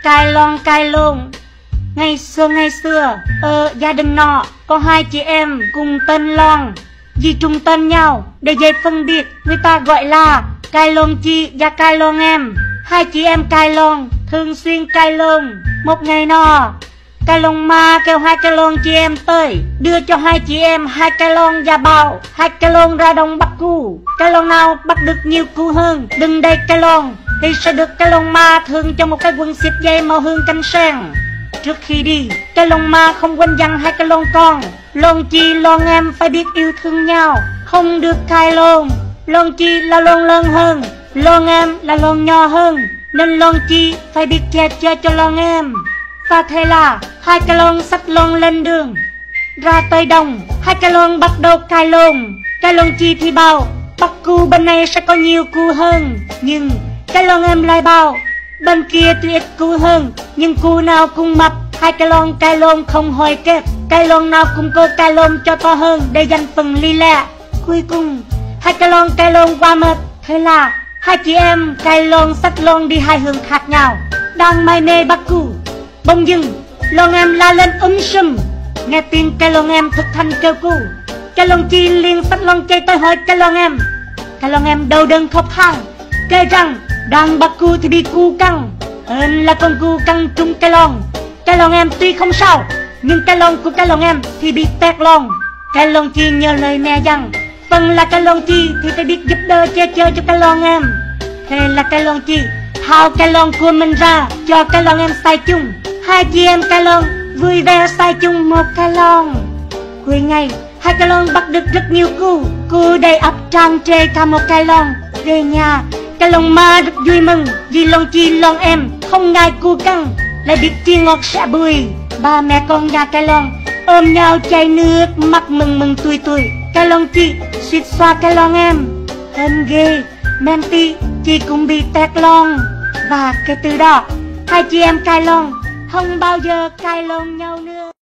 Cai Lông. Ngày xưa, gia đình nọ có hai chị em cùng tên Long, vì trùng tên nhau để dễ phân biệt, người ta gọi là Cai Lông chị và Cai Lông em. Hai chị em Cai Lông thường xuyên cai lông. Một ngày nọ, Cai Lông ma kêu hai Cai Lông chị em tới, đưa cho hai chị em hai Cai Lông và bảo hai Cai Lông ra đồng bắt cù. Cai Lông nào bắt được nhiều cù hơn đừng đầy Cai Lông thì sẽ được Cai Lông ma thưởng cho một cái quần xếp dây màu hương cánh sen. Trước khi đi, Cai Lông ma không quên dặn hai Cai Lông con, Lông chi Lông em phải biết yêu thương nhau, không được cai lông. Lông chi là Lông lớn hơn, Lông em là Lông nhỏ hơn, nên Lông chi phải biết che chở cho Lông em. Và thế là hai Cai Lông xách Lông lên đường. Ra tới đồng, hai Cai Lông bắt đầu cai lông. Cai Lông chi thì bảo bắt cù bên này sẽ có nhiều cù hơn, nhưng Cai Lông em lại bảo bên kia tuy ít cù hơn nhưng cù nào cũng mập. Hai Cai Lông cai lông không hồi kết, Cai Lông nào cũng cố cai lông cho to hơn để giành phần ly lẹ. Cuối cùng hai Cai Lông cai lông qua mệt, thế là hai chị em cai lông xách lông đi hai hướng khác nhau. Đang mải mê bắt cù, bỗng dưng Lông em la lên sùm. Nghe tiếng Cai Lông em thực thành kêu cù, Cai Lông chi liền xách lông chạy tới hỏi Cai Lông em. Cai Lông em đầu đơn khóc than, kể rằng đang bắt cù thì bị cù cắn, hên là con cù cắn trúng Cai Lông. Cai Lông em tuy không sao, nhưng Cai Lông của Cai Lông em thì bị tét lông. Cai Lông chi nhờ lời mẹ rằng phần là Cai Lông chi thì phải biết giúp đỡ che chở cho Cai Lông em. Thế là Cai Lông chi tháo Cai Lông của mình ra cho Cai Lông em xài chung. Hai chị em Cai Lông vui vẻ xài chung một Cai Lông. Cuối ngày hai Cai Lông bắt được rất nhiều cù đầy ắp tràn trề cả một Cai Lông. Về nhà, Cai Lông ma rất vui mừng vì Lông chi Lông em không ngại cù cắn, lại biết chia ngọt sẽ bùi. Ba mẹ con nhà Cai Lông ôm nhau chảy nước mắt mừng tươi. Cai Lông chị suýt xoa Cai Lông em, hên ghê men tí chị cũng bị tét lông. Và kể từ đó hai chị em Cai Lông không bao giờ cai lông nhau nữa.